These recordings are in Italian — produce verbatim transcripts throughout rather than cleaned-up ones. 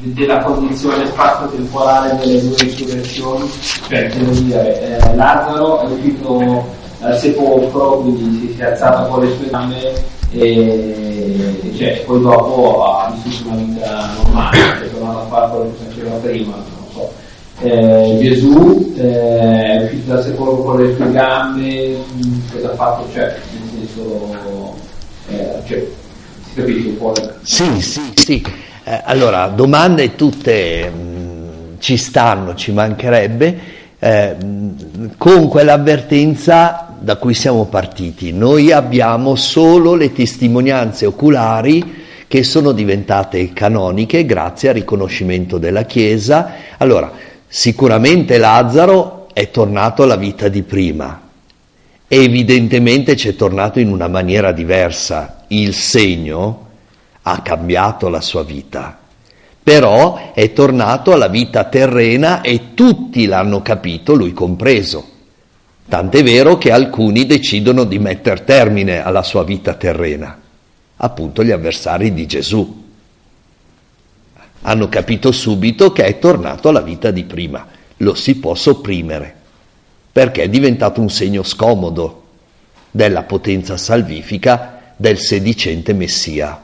della condizione spazio-temporale delle due risurrezioni, cioè devo dire, eh, Lazzaro è uscito dal sepolcro, quindi si è alzato con le sue gambe e cioè, poi dopo ha vissuto una vita normale, è tornato a fare quello che faceva prima, non so. Eh, Gesù eh, è uscito dal sepolcro con le sue gambe, cosa ha fatto? Cioè, nel senso, eh, cioè, si capisce un po'? Sì, sì, sì. Eh, allora, domande tutte mh, ci stanno, ci mancherebbe, eh, mh, con quell'avvertenza da cui siamo partiti. Noi abbiamo solo le testimonianze oculari che sono diventate canoniche grazie al riconoscimento della Chiesa. Allora, sicuramente Lazzaro è tornato alla vita di prima, evidentemente c'è tornato in una maniera diversa, il segno ha cambiato la sua vita, però è tornato alla vita terrena e tutti l'hanno capito, lui compreso. Tant'è vero che alcuni decidono di mettere termine alla sua vita terrena, appunto gli avversari di Gesù. Hanno capito subito che è tornato alla vita di prima, lo si può sopprimere, perché è diventato un segno scomodo della potenza salvifica del sedicente Messia.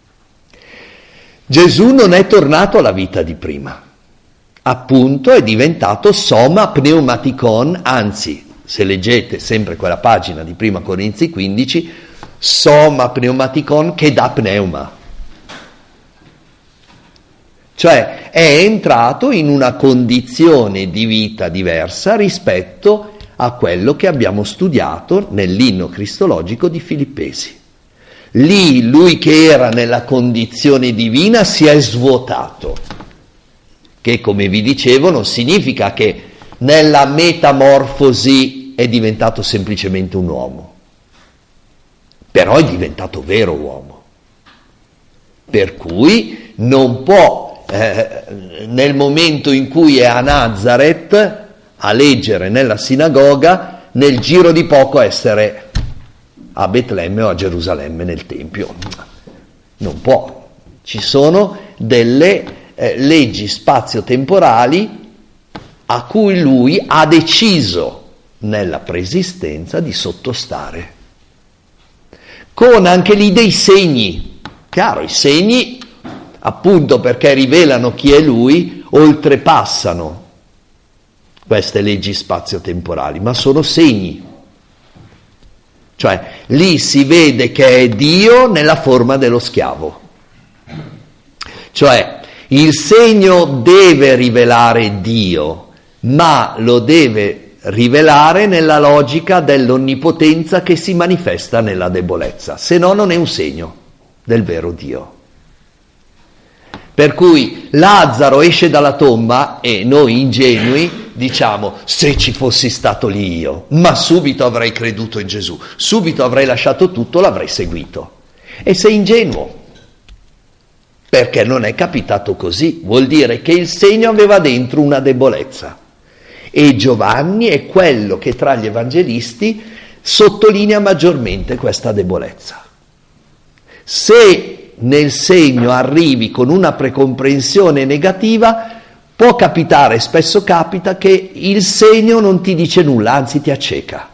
Gesù non è tornato alla vita di prima, appunto è diventato soma pneumaticon, anzi, se leggete sempre quella pagina di prima Corinzi quindici, soma pneumaticon che dà pneuma. Cioè è entrato in una condizione di vita diversa rispetto a quello che abbiamo studiato nell'inno cristologico di Filippesi. Lì lui che era nella condizione divina si è svuotato, che come vi dicevo non significa che nella metamorfosi è diventato semplicemente un uomo, però è diventato vero uomo, per cui non può eh, nel momento in cui è a Nazareth a leggere nella sinagoga nel giro di poco essere a Betlemme o a Gerusalemme nel Tempio, non può. Ci sono delle eh, leggi spazio-temporali a cui lui ha deciso nella preesistenza di sottostare, con anche lì dei segni. Chiaro, i segni, appunto perché rivelano chi è lui, oltrepassano queste leggi spazio-temporali, ma sono segni. Cioè, lì si vede che è Dio nella forma dello schiavo. Cioè, il segno deve rivelare Dio, ma lo deve rivelare nella logica dell'onnipotenza che si manifesta nella debolezza, se no non è un segno del vero Dio. Per cui Lazzaro esce dalla tomba e noi ingenui diciamo: se ci fossi stato lì io, ma subito avrei creduto in Gesù, subito avrei lasciato tutto, l'avrei seguito. E sei ingenuo, perché non è capitato così, vuol dire che il segno aveva dentro una debolezza. E Giovanni è quello che tra gli evangelisti sottolinea maggiormente questa debolezza. Se nel segno arrivi con una precomprensione negativa, può capitare, spesso capita, che il segno non ti dice nulla, anzi ti acceca.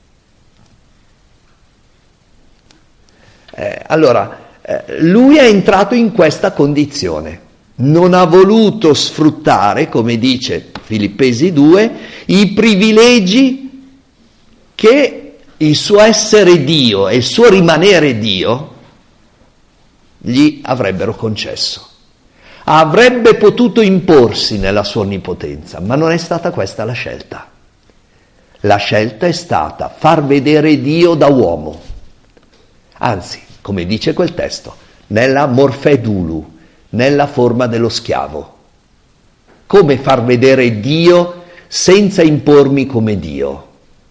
Eh, allora, eh, lui è entrato in questa condizione, non ha voluto sfruttare, come dice Filippesi due, i privilegi che il suo essere Dio e il suo rimanere Dio gli avrebbero concesso. Avrebbe potuto imporsi nella sua onnipotenza, ma non è stata questa la scelta. La scelta è stata far vedere Dio da uomo. Anzi, come dice quel testo, nella morfè dulu, nella forma dello schiavo. Come far vedere Dio senza impormi come Dio?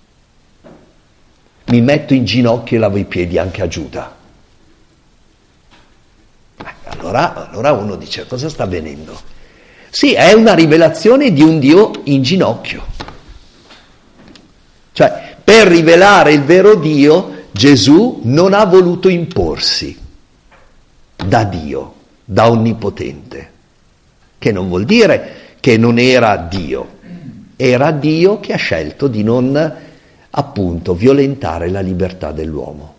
Mi metto in ginocchio e lavo i piedi anche a Giuda. Allora, allora uno dice: cosa sta avvenendo? Sì, è una rivelazione di un Dio in ginocchio. Cioè, per rivelare il vero Dio, Gesù non ha voluto imporsi da Dio, da Onnipotente. che non vuol dire che non era Dio, era Dio che ha scelto di non, appunto, violentare la libertà dell'uomo.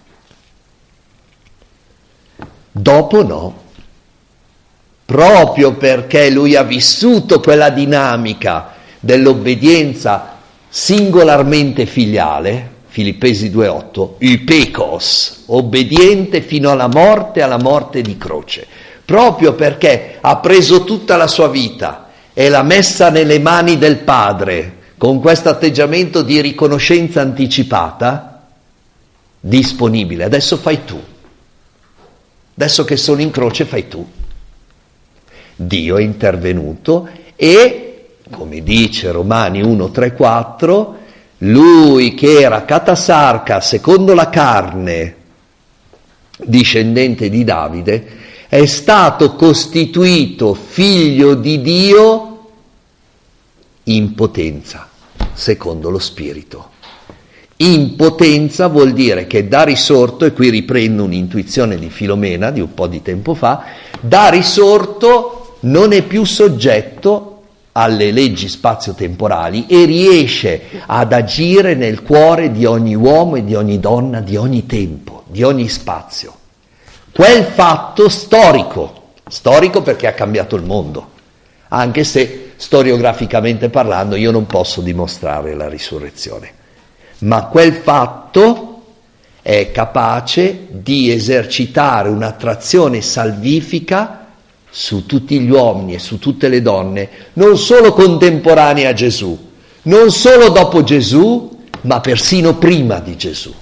Dopo no, proprio perché lui ha vissuto quella dinamica dell'obbedienza singolarmente filiale, Filippesi due otto, upekos, obbediente fino alla morte, alla morte di croce, proprio perché ha preso tutta la sua vita e l'ha messa nelle mani del Padre, con questo atteggiamento di riconoscenza anticipata, disponibile. Adesso fai tu. Adesso che sono in croce fai tu. Dio è intervenuto e, come dice Romani uno, tre, quattro, lui che era catasarca secondo la carne, discendente di Davide, è stato costituito figlio di Dio in potenza, secondo lo Spirito. In potenza vuol dire che da risorto, e qui riprendo un'intuizione di Filomena di un po' di tempo fa, da risorto non è più soggetto alle leggi spazio-temporali e riesce ad agire nel cuore di ogni uomo e di ogni donna, di ogni tempo, di ogni spazio. Quel fatto storico, storico perché ha cambiato il mondo, anche se storiograficamente parlando io non posso dimostrare la risurrezione, ma quel fatto è capace di esercitare un'attrazione salvifica su tutti gli uomini e su tutte le donne, non solo contemporanei a Gesù, non solo dopo Gesù, ma persino prima di Gesù.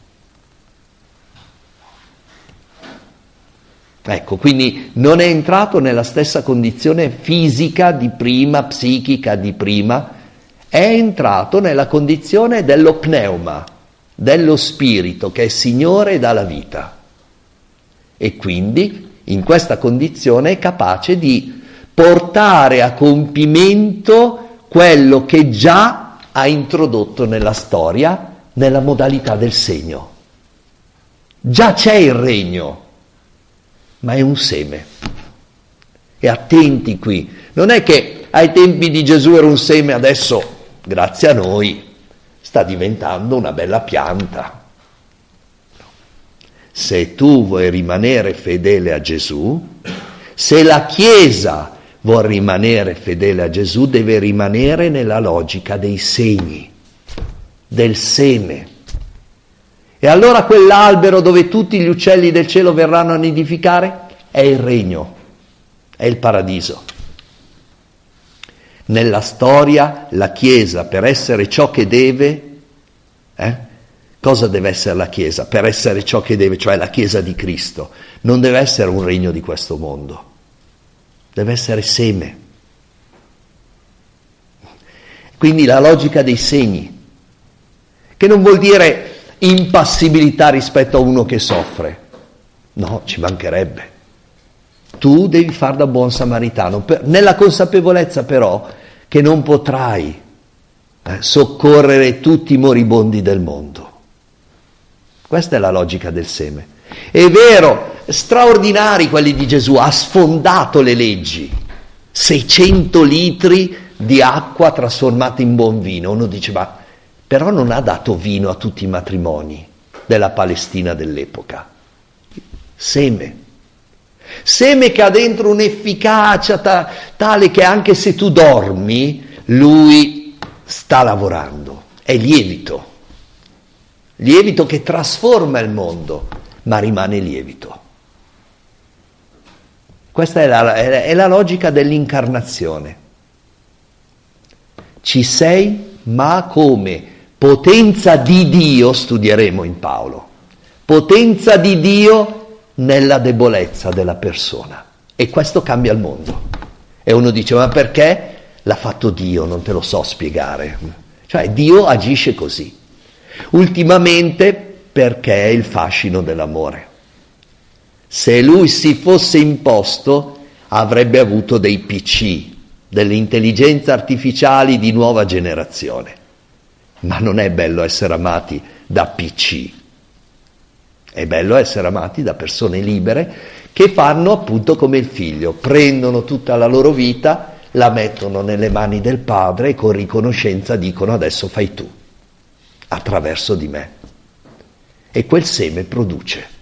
Ecco, quindi non è entrato nella stessa condizione fisica di prima, psichica di prima, è entrato nella condizione dello pneuma, dello spirito che è Signore e dà la vita. E quindi in questa condizione è capace di portare a compimento quello che già ha introdotto nella storia, nella modalità del segno. Già c'è il regno, ma è un seme. E attenti qui, non è che ai tempi di Gesù era un seme, adesso, grazie a noi, sta diventando una bella pianta. Se tu vuoi rimanere fedele a Gesù, se la Chiesa vuol rimanere fedele a Gesù, deve rimanere nella logica dei segni, del seme. E allora quell'albero dove tutti gli uccelli del cielo verranno a nidificare è il regno, è il paradiso. Nella storia la Chiesa, per essere ciò che deve, eh, cosa deve essere la Chiesa? Per essere ciò che deve, cioè la Chiesa di Cristo, non deve essere un regno di questo mondo, deve essere seme. Quindi la logica dei segni, che non vuol dire impassibilità rispetto a uno che soffre, no, ci mancherebbe. Tu devi far da buon samaritano, per, nella consapevolezza però che non potrai eh, soccorrere tutti i moribondi del mondo. Questa è la logica del seme. È vero, straordinari quelli di Gesù, ha sfondato le leggi, seicento litri di acqua trasformata in buon vino. Uno dice, ma però non ha dato vino a tutti i matrimoni della Palestina dell'epoca. Seme. Seme che ha dentro un'efficacia ta- tale che anche se tu dormi, lui sta lavorando. È lievito. Lievito che trasforma il mondo, ma rimane lievito. Questa è la, è la logica dell'incarnazione. Ci sei, ma come potenza di Dio, studieremo in Paolo, potenza di Dio nella debolezza della persona. E questo cambia il mondo. E uno dice, ma perché? L'ha fatto Dio, non te lo so spiegare. Cioè Dio agisce così. Ultimamente perché è il fascino dell'amore. Se lui si fosse imposto avrebbe avuto dei P C, delle intelligenze artificiali di nuova generazione. Ma non è bello essere amati da P C. È bello essere amati da persone libere che fanno appunto come il figlio, prendono tutta la loro vita, la mettono nelle mani del padre e con riconoscenza dicono adesso fai tu, attraverso di me. E quel seme produce.